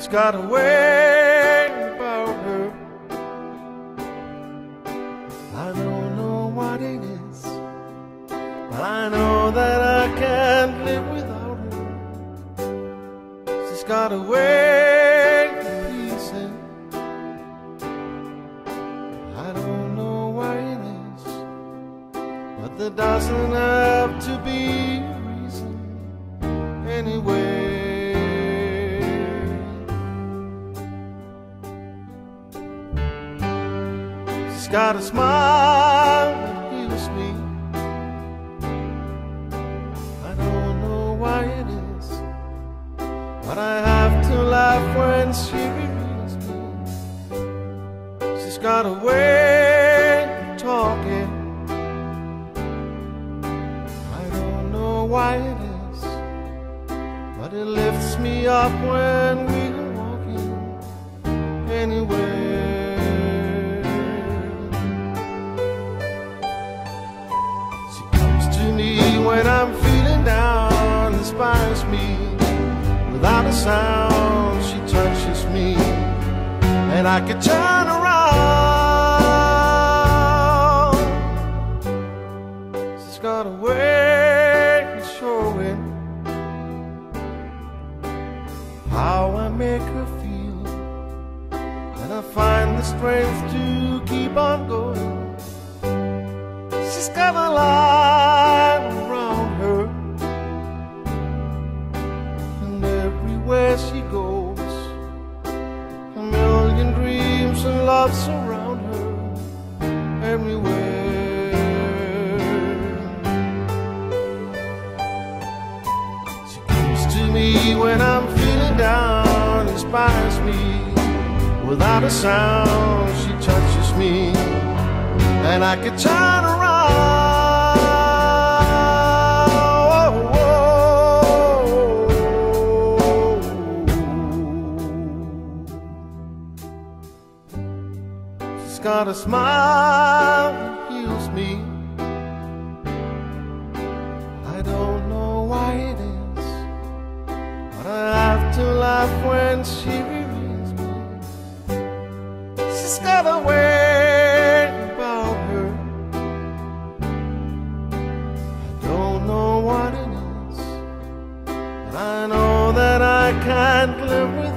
She's got a way about her. I don't know what it is, but I know that I can't live without her. She's got a way of pleasing. I don't know why it is, but there doesn't have to be a reason anyway. She's got a smile that heals me. I don't know why it is, but I have to laugh when she reveals me. She's got a way of talking. I don't know why it is, but it lifts me up when we are walking anywhere. When I'm feeling down, inspires me. Without a sound, she touches me, and I can turn around. She's got a way of showing how I make her feel, and I find the strength to keep on going. She's got a light around her, and everywhere she goes, a million dreams and love surround her everywhere. She comes to me when I'm feeling down, inspires me. Without a sound, she touches me, and I can turn around. She's got a smile that heals me. I don't know why it is, but I have to laugh when she reveals me. She's got a way about her. I don't know what it is, but I know that I can't live without